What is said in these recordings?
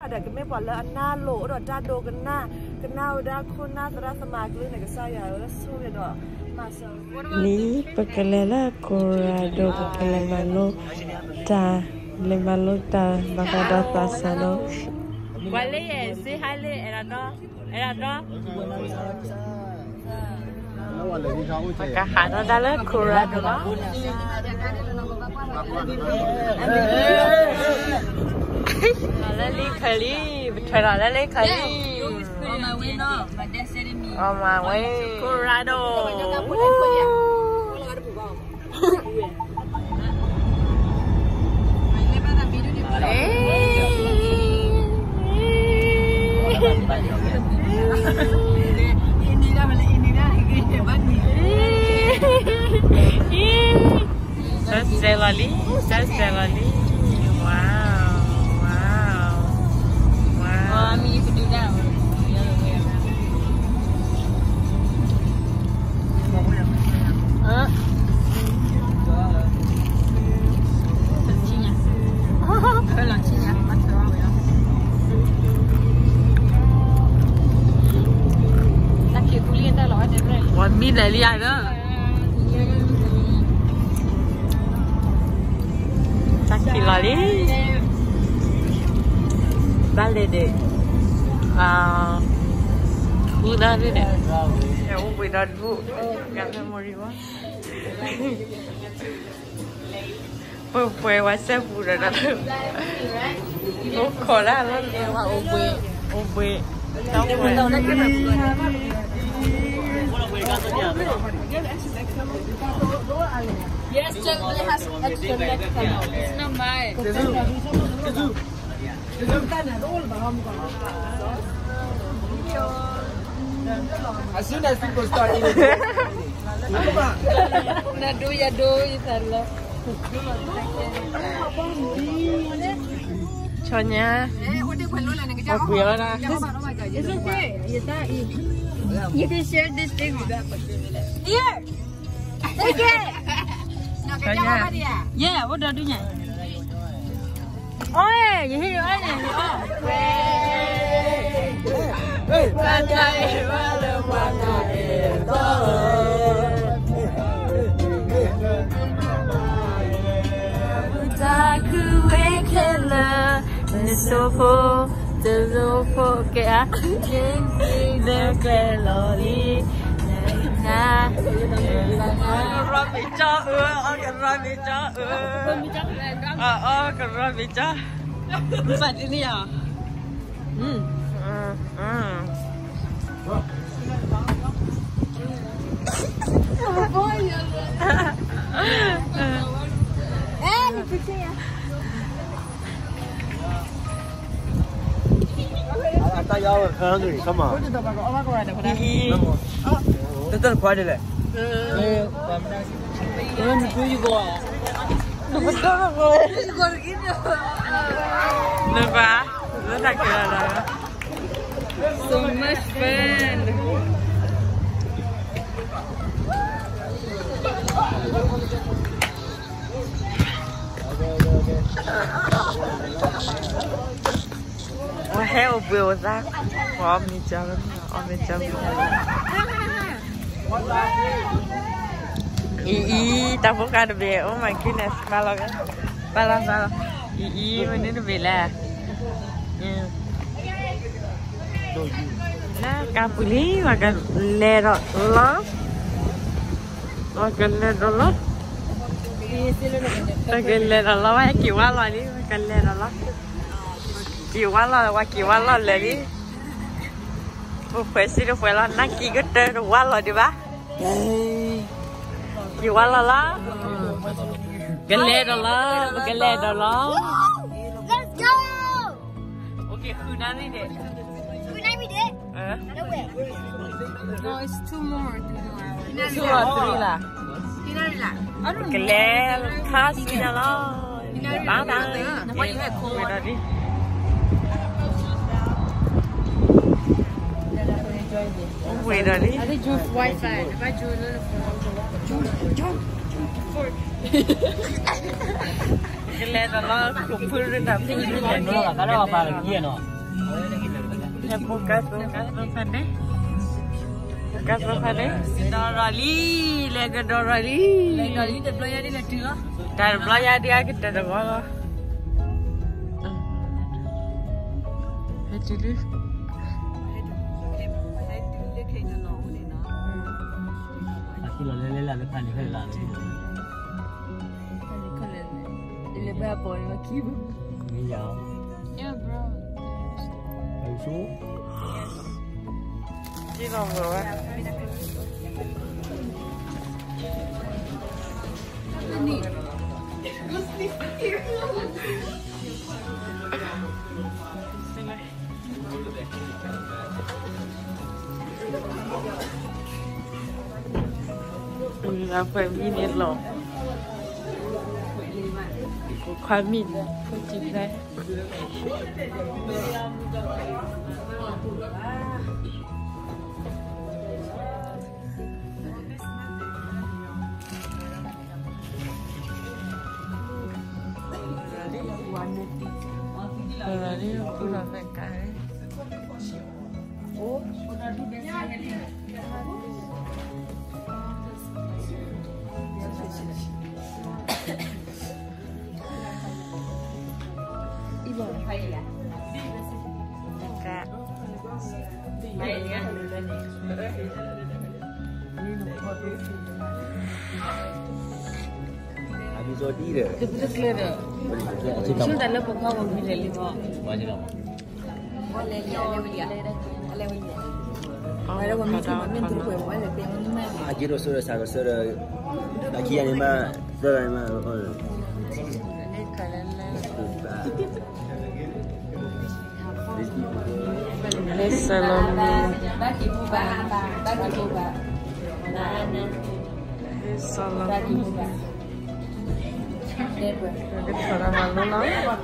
ada kami pula anna lo do jado kena udah kuna terasa maglu nih kesaya udah sulit doa masa. Ni pekelela Colorado pekelemalo ta bagada pasano. Wale si hale era do. Maka hana dalam Colorado lah. Lali kali, betul lali kali. On my way now, my dad said to me. On my way, Colorado. Lali. Wow. I mean, you could do that one. The other way around. One minute đi ai đó. Taki lali. Vale de. Udah ni deh. Ya, udah dulu. Gak memori wah. Pues WhatsApp udah dah. Oh, kola lah. Obe. Tahu Yes, Germany has extra leg camera. It's not mine. As soon as people start eating, Nadu ya do isarlo. Chonya. Aku ya lah. It's okay. You can share this thing with that. Here. Take it. Chonya. Yeah, what do you do? Oh, you hear it? Buat ini ya. 大家hungry, come on. Tetap kuat je leh. Nampak? Lu tak kira lah. So much fun. Heo bự ra, om đi chơi, tao muốn ăn về, oh my goodness, bao lâu, mình đến về là, là cà phê mà cái lê đó lắm, cái lê đó lắm, cái lê đó lắm, cái kiểu ăn lại đi, cái lê đó lắm. Kiều quá lo lên đi. Phải xin phải lo nãy kia cái tên quá lo đi ba. Kiều quá lo lá. Cái lê đó lo. Let's go. Ok, khu nào đi đấy. Good night, we did. No way. No, it's two more. 2 or 3 là. Cái lê khá xí nào lo. Bán đi. Wait, Daddy. I think June's Wi-Fi. If I June. Cái lẽ đó nó cũng phương lên làm cái gì vậy? Nó là cái đó là gì nó? Ya bukas sana. Bukas sana. Dorali, lega dorali. Lega ni dah belanja ni dah tua. Dah belanja dia kita dah bawa. Hati Aku lalu lalu kan ni kan lalu. Ini berapa ni lagi? Ni ya. Ya bro. Ayo. Đi vào vừa á. Là phải mi nhiệt lọ. Khoai mì không chìm đây. Tadi aku dah pakai. Oh, udah tu biasa. Ibu, hai ya. Kak. Hai ya. Habis Zodi dah. Betul clear dah. Cuma dah lepas kau mau beli lagi kau. Banyak lama. Boleh dia boleh dia. Boleh dia. Ada orang minta main tu kau boleh dia main. Aji rosul saya rosul lagi yang mana, berapa mana? Ini kalian Ini salami. Bagi buba, bagi buba. Ini salami. Bagi buba. Ini thora malu lah.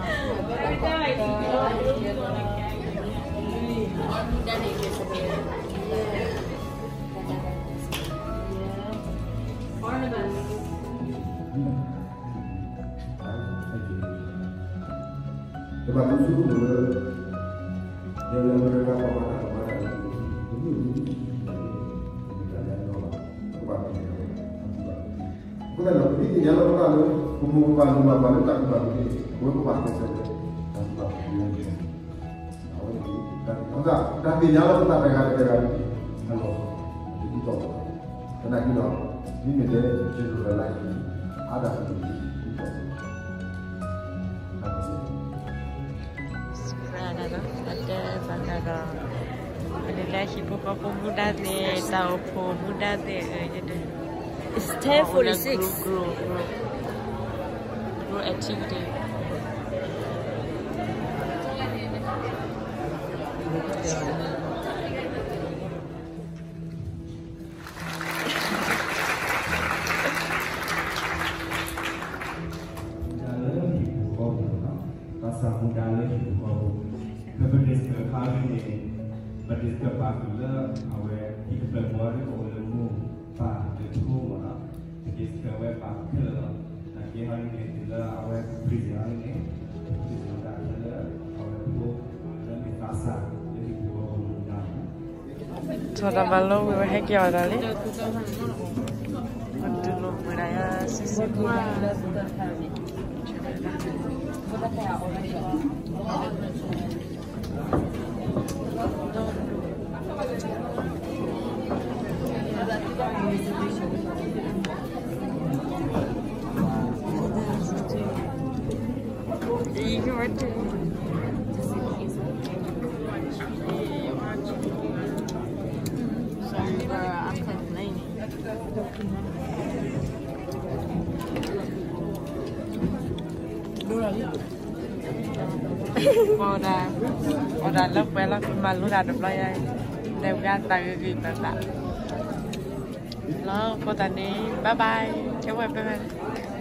Sebab itu semua yang mereka pamankan itu bukan lebih yang kalau pembukaan rumah baru tak kembali bukan pakai saja dan tapi nyala kita dengan kalau itu karena kita ini menjadi general lagi ada Adalah hipopopo muda deh, tahu po muda deh, jadi. It's 10:46. Grow activity. Berdiskut bahagia, awak kita berbuat olehmu, pak itu mana? Berdiskut awak bahagia, nanti hari ini kita awak berikan ini, kita ada awak itu dan dikasih jadi dua bulan. Thora malu, kita hek ya orang ni. Dulu beraya sesuatu. Ora lớp bé là malu dah ada pelai. Lewat tak gitu tak. Lo kota ni, bye bye. Coba bye bye.